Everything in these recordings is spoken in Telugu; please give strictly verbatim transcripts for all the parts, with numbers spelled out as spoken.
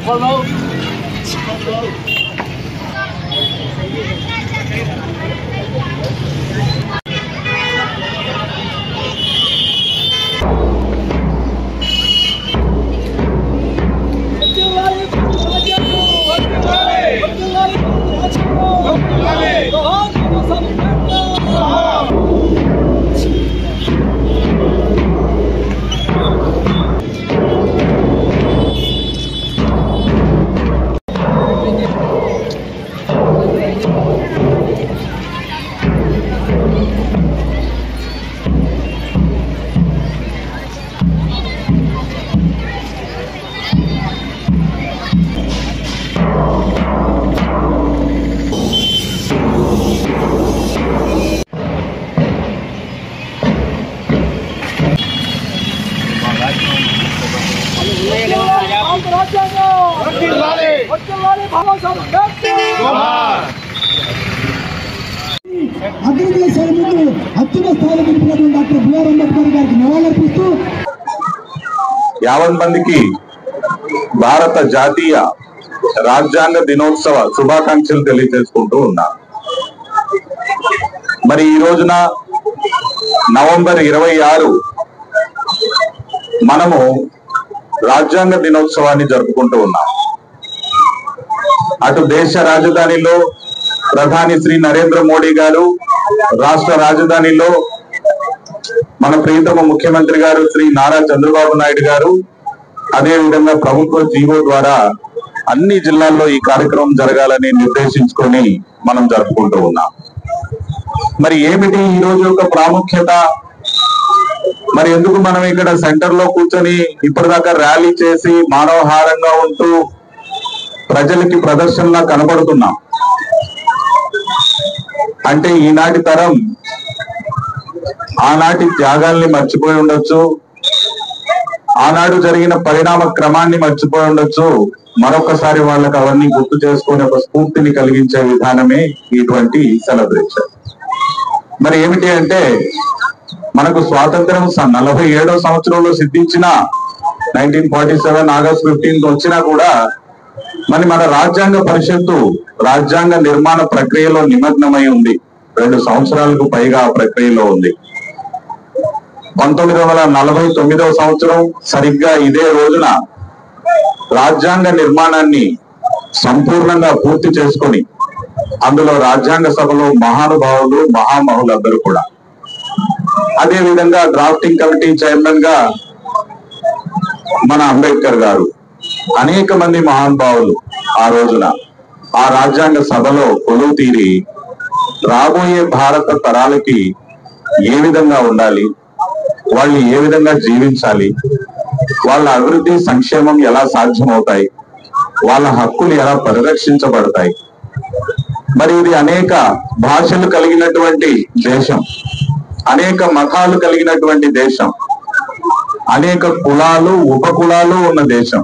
అగ్రదేశాల ముందు అత్యున్న స్థాయిలో నిలిపినటువంటి డాక్టర్ బిఆర్ అంబేద్కర్ గారికి నివాళులర్పిస్తూ యావన్ మందికి భారత జాతీయ రాజ్యాంగ దినోత్సవ శుభాకాంక్షలు తెలియజేసుకుంటూ ఉన్నారు. మరి ఈ రోజున నవంబర్ ఇరవై ఆరు మనము రాజ్యాంగ దినోత్సవాన్ని జరుపుకుంటూ ఉన్నాం. అటు దేశ రాజధానిలో ప్రధాని శ్రీ నరేంద్ర మోడీ గారు, రాష్ట్ర రాజధానిలో మన ప్రియతమ ముఖ్యమంత్రి గారు శ్రీ నారా చంద్రబాబు నాయుడు గారు, అదే విధంగా ప్రభుత్వ జీవో ద్వారా అన్ని జిల్లాల్లో ఈ కార్యక్రమం జరగాలని నిర్దేశించుకొని మనం జరుపుకుంటూ ఉన్నాం. మరి ఏమిటి ఈ రోజు యొక్క ప్రాముఖ్యత? మరి ఎందుకు మనం ఇక్కడ సెంటర్ లో కూర్చొని ఇప్పటిదాకా ర్యాలీ చేసి మానవహారంగా ఉంటూ ప్రజలకి ప్రదర్శనలా కనబడుతున్నాం అంటే, ఈనాటి తరం ఆనాటి త్యాగాల్ని మర్చిపోయి ఉండొచ్చు, ఆనాడు జరిగిన పరిణామ క్రమాన్ని మర్చిపోయి ఉండొచ్చు. మరొకసారి వాళ్ళకి అవన్నీ గుర్తు చేసుకుని ఒక స్ఫూర్తిని కలిగించే విధానమే ఇటువంటి సెలబ్రేషన్. మరి ఏమిటి అంటే, మనకు స్వాతంత్రం నలభై ఏడో సంవత్సరంలో సిద్ధించిన nineteen forty seven August fifteenth వచ్చినా కూడా మరి మన రాజ్యాంగ పరిషత్తు రాజ్యాంగ నిర్మాణ ప్రక్రియలో నిమగ్నమై ఉంది. రెండు సంవత్సరాలకు పైగా ఆ ప్రక్రియలో ఉంది. పంతొమ్మిది వందల నలభై తొమ్మిదవ సంవత్సరం సరిగ్గా ఇదే రోజున రాజ్యాంగ నిర్మాణాన్ని సంపూర్ణంగా పూర్తి చేసుకొని అందులో రాజ్యాంగ సభలో మహానుభావులు మహామహులందరూ కూడా, అదే విధంగా డ్రాఫ్టింగ్ కమిటీ చైర్మన్ గా మన అంబేద్కర్ గారు, అనేక మంది మహానుభావులు ఆ రోజున ఆ రాజ్యాంగ సభలో కొలువు తీరి రాబోయే భారత తరాలకి ఏ విధంగా ఉండాలి, వాళ్ళు ఏ విధంగా జీవించాలి, వాళ్ళ అభివృద్ధి సంక్షేమం ఎలా సాధ్యమవుతాయి, వాళ్ళ హక్కులు ఎలా పరిరక్షించబడతాయి. మరి ఇది అనేక భాషలు కలిగినటువంటి దేశం, అనేక మతాలు కలిగినటువంటి దేశం, అనేక కులాలు ఉపకులాలు ఉన్న దేశం.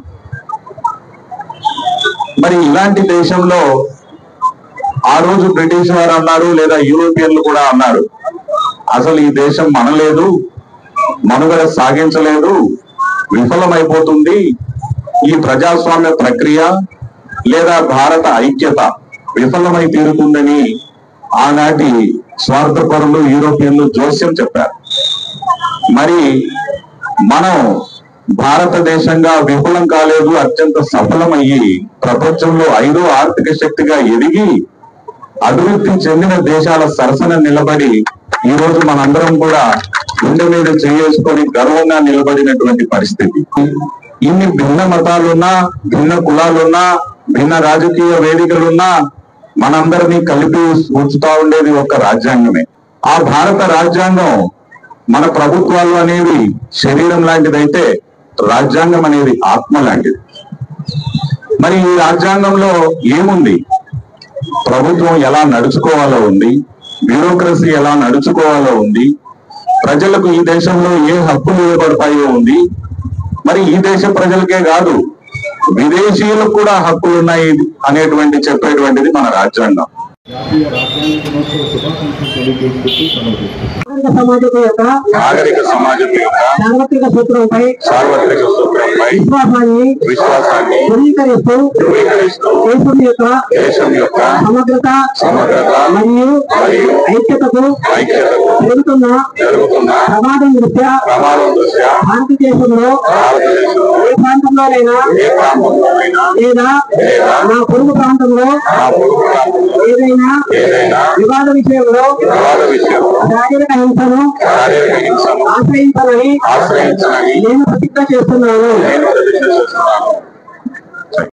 మరి ఇలాంటి దేశంలో ఆ రోజు బ్రిటిష్ వారు అన్నారు, లేదా యూరోపియన్లు కూడా అన్నారు, అసలు ఈ దేశం మనలేదు, మనుగడ సాగించలేదు, విఫలమైపోతుంది, ఈ ప్రజాస్వామ్య ప్రక్రియ లేదా భారత ఐక్యత విఫలమై తీరుతుందని ఆనాటి స్వార్థపరులు యూరోపియన్లు జోస్యం చెప్పారు. మరి మనం భారతదేశంగా విఫలం కాలేదు, అత్యంత సఫలమయ్యి ప్రపంచంలో ఐదో ఆర్థిక శక్తిగా ఎదిగి అభివృద్ధి చెందిన దేశాల సరసన నిలబడి ఈ రోజు మనందరం కూడా గుండె మీద చేసుకొని గర్వంగా నిలబడినటువంటి పరిస్థితి. ఇన్ని భిన్న మతాలున్నా, భిన్న కులాలున్నా, భిన్న రాజకీయ వేదికలున్నా మనందరినీ కలిపి ఉంచుతా ఉండేది ఒక రాజ్యాంగమే. ఆ భారత రాజ్యాంగం మన ప్రభుత్వాలు అనేవి శరీరం లాంటిదైతే రాజ్యాంగం అనేది ఆత్మ లాంటిది. మరి ఈ రాజ్యాంగంలో ఏముంది? ప్రభుత్వం ఎలా నడుచుకోవాలో ఉంది, బ్యూరోక్రసీ ఎలా నడుచుకోవాలో ఉంది, ప్రజలకు ఈ దేశంలో ఏ హక్కులు ఇవ్వబడతాయో ఉంది. మరి ఈ దేశ ప్రజలకే కాదు, విదేశీయులకు కూడా హక్కులు ఉన్నాయి అనేటువంటి చెప్పేటువంటిది మన రాజ్యాంగం. జాతీయ రాజ్యాంగ దినోత్సవ శుభాకాంక్షలు తెలియజేసుకుంటూ సమర్పిస్తున్నాను. సమాజం యొక్క నాగరిక సమాజం యొక్క సార్వత్రిక సూత్రంపై సార్వత్రిక సూత్రంపై విశ్వాసాన్ని విశ్వాసాన్ని ధృవీకరిస్తూ ధృవీకరిస్తూ దేశం యొక్క దేశం యొక్క సమగ్రత సమగ్రత మరియు మరియు ఐక్యతకు ఐక్యతకు పెరుగుతున్న జరుగుతున్న ప్రమాదం దృష్ట్యా ప్రమాదం దృష్ట్యా భారతదేశంలో భారతదేశంలో ఏ ప్రాంతంలోనైనా ఏ ప్రాంతంలోనైనా లేదా లేదా నా పొరుగు ప్రాంతంలో నా పొరుగు ప్రాంతంలో ఏదైనా ఏదైనా వివాద విషయంలో వివాద విషయంలో శారీరక హింసను శారీరక హింసను ఆశ్రయించాలని ఆశ్రయించాలని నేను ప్రతిజ్ఞ చేస్తున్నాను. నేను ప్రతిజ్ఞ చేస్తున్నాను.